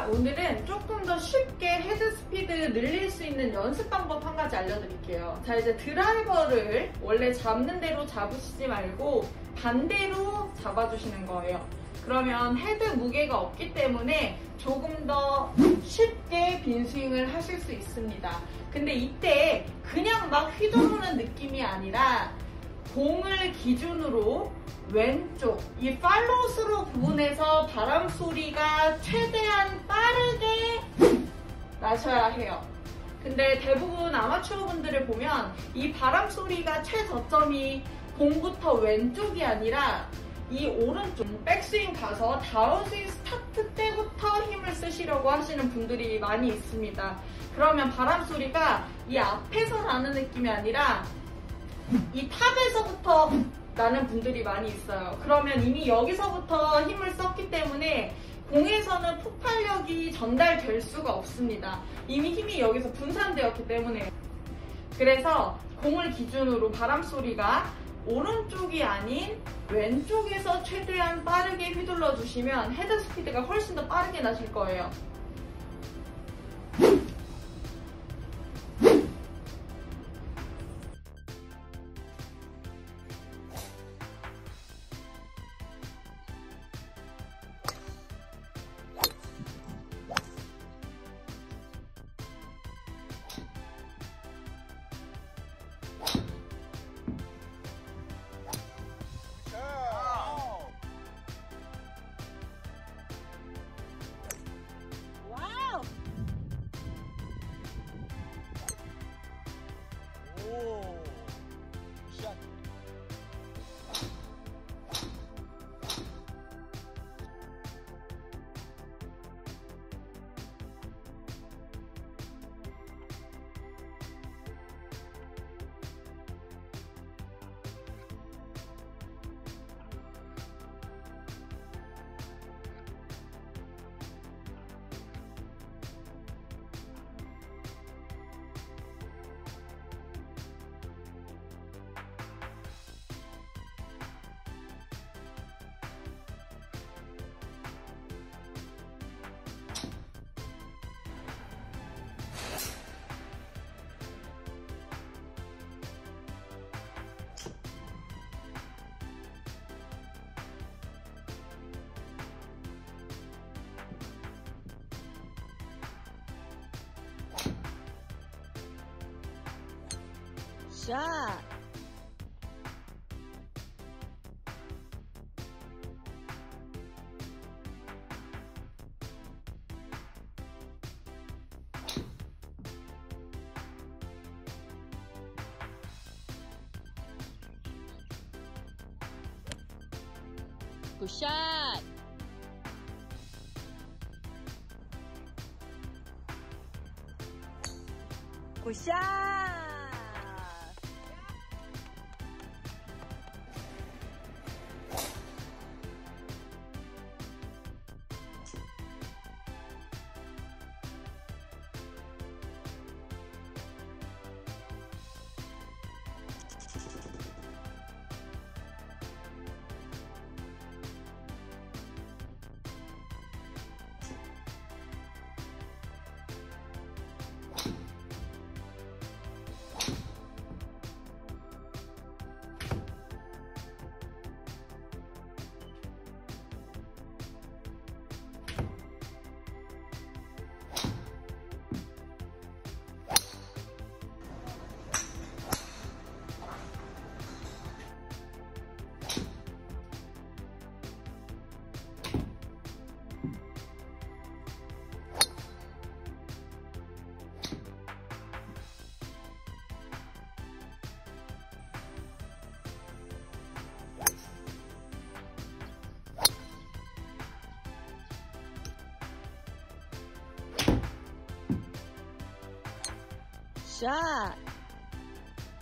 오늘은 조금 더 쉽게 헤드 스피드 늘릴 수 있는 연습 방법 한 가지 알려드릴게요. 자, 이제 드라이버를 원래 잡는 대로 잡으시지 말고 반대로 잡아주시는 거예요. 그러면 헤드 무게가 없기 때문에 조금 더 쉽게 빈스윙을 하실 수 있습니다. 근데 이때 그냥 막 휘두르는 느낌이 아니라 공을 기준으로 왼쪽 이 팔로우 스루 부분에서 바람 소리가 최대한 빠르게 나셔야 해요. 근데 대부분 아마추어 분들을 보면 이 바람 소리가 최저점이 공부터 왼쪽이 아니라 이 오른쪽 백스윙 가서 다운스윙 스타트 때부터 힘을 쓰시려고 하시는 분들이 많이 있습니다. 그러면 바람 소리가 이 앞에서 나는 느낌이 아니라 이 탑에서부터 나는 분들이 많이 있어요. 그러면 이미 여기서부터 힘을 썼기 때문에 공에서는 폭발력이 전달될 수가 없습니다. 이미 힘이 여기서 분산되었기 때문에. 그래서 공을 기준으로 바람 소리가 오른쪽이 아닌 왼쪽에서 최대한 빠르게 휘둘러 주시면 헤드 스피드가 훨씬 더 빠르게 나실 거예요. 샷! 굿샷! 굿샷! 샷!